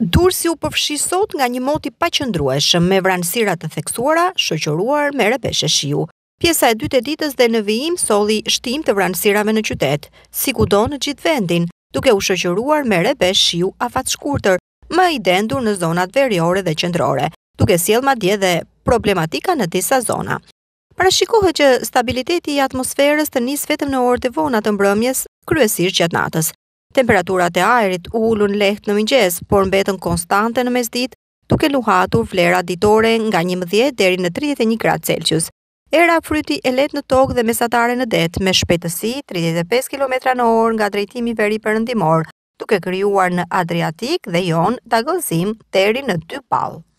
Durrësi u përfshi sot nga një mot i paqëndrueshëm me vranësira të theksuara, shoqëruar me rebeshe shiu. Pjesa e dytë e ditës dhe në vijim solli shtim të vranësirave në qytet, sikudo në gjithë vendin, duke u shoqëruar me rebesh shiu afatshkurtër, më i dendur në zonat veriore dhe qendrore, duke sjellë madje dhe problematika në disa zona. Parashikohet që stabiliteti i atmosferës të nis vetëm në orët e vona të mbrëmjes, kryesisht gjatë natës. Temperaturat e ajrit ulën lehtë në mëngjes, por mbetën konstante në mesditë, duke luhatur vlera ditore nga 11 deri në 31 gradë Celsius. Era fryti e lehtë në tokë dhe mesatare në det me shpejtësi 35 km/h nga drejtimi veri-perëndimor, duke krijuar në Adriatik dhe Jon dagëllëzim deri në 2 ball.